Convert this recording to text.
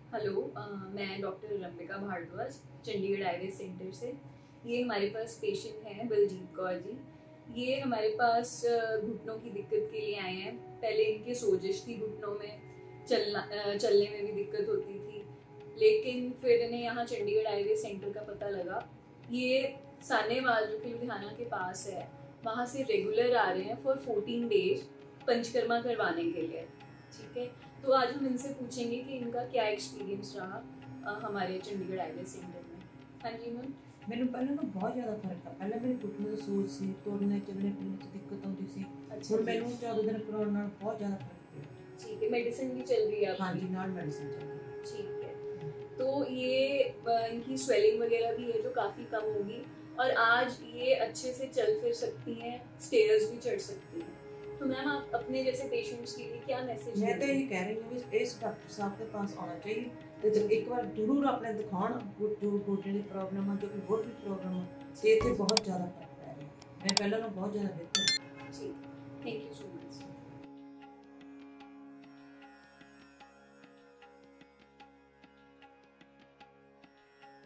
Hello, मैं doctor Rambika Bhardwaj Chandigarh आईवेस centre से। ये हमारे पास पेशेंट हैं बलजीत कौर जी। ये हमारे पास घुटनों की दिक्कत के लिए आए हैं। पहले इनके सोजिश थी घुटनों में, चलने में भी दिक्कत होती थी, लेकिन फिर इन्हें यहाँ चंडीगढ़ आईवेस सेंटर का पता लगा। ये सानेवाल जो कि लुधियाना के पास है, वहाँ से रेगुलर आ रहे हैं फॉर 14 डेज पंचकर्मा करवाने के लिए। ठीक है, तो आज हम इनसे पूछेंगे कि इनका क्या एक्सपीरियंस रहा हमारे चंडीगढ़ आईवेस सेंटर में। हाँ जी मैम। ਮੈਨੂੰ ਪਹਿਲਾਂ ਨਾ ਬਹੁਤ ਜ਼ਿਆਦਾ ਫਰਕ ਆ। ਪਹਿਲਾਂ ਮੇਰੇ ਘੁਟਨੇ ਦਾ ਸੋਜ ਸੀ, ਤੁਰਨੇ ਚੱਲਣੇ ਫਿਰਨੇ 'ਚ ਦਿੱਕਤ ਆਉਂਦੀ ਸੀ। अच्छा ਹੁਣ जी। ਮੈਨੂੰ 14 ਦਿਨ ਕਰਾਉਣ ਨਾਲ ਬਹੁਤ ਜ਼ਿਆਦਾ ਫਰਕ ਪਿਆ। ठीक है, मेडिसिन भी चल रही है आपकी? ਹਾਂਜੀ, ਨਾਲ ਮੈਡੀਸਿਨ ਚੱਲ ਰਹੀ ठीक है, तो ये इनकी स्वेलिंग वगैरह भी है जो काफ़ी कम होगी, और आज ये अच्छे से चल फिर सकती हैं, स्टेयर्स भी चढ़ सकती हैं। तो मैम आप अपने जैसे पेशेंट्स के लिए क्या मैसेज मैं तो यही कह रही हूँ कि इस डॉक्टर साहब के पास आना चाहिए, तो जब एक बार जरूर अपने दिखाण जो गोडे की प्रॉब्लम है, जो कोई होर भी प्रॉब्लम है, तो इतने बहुत ज़्यादा फर्क पै रहा है। मैं पहले ना बहुत ज़्यादा बेहतर। जी, थैंक यू सो मच।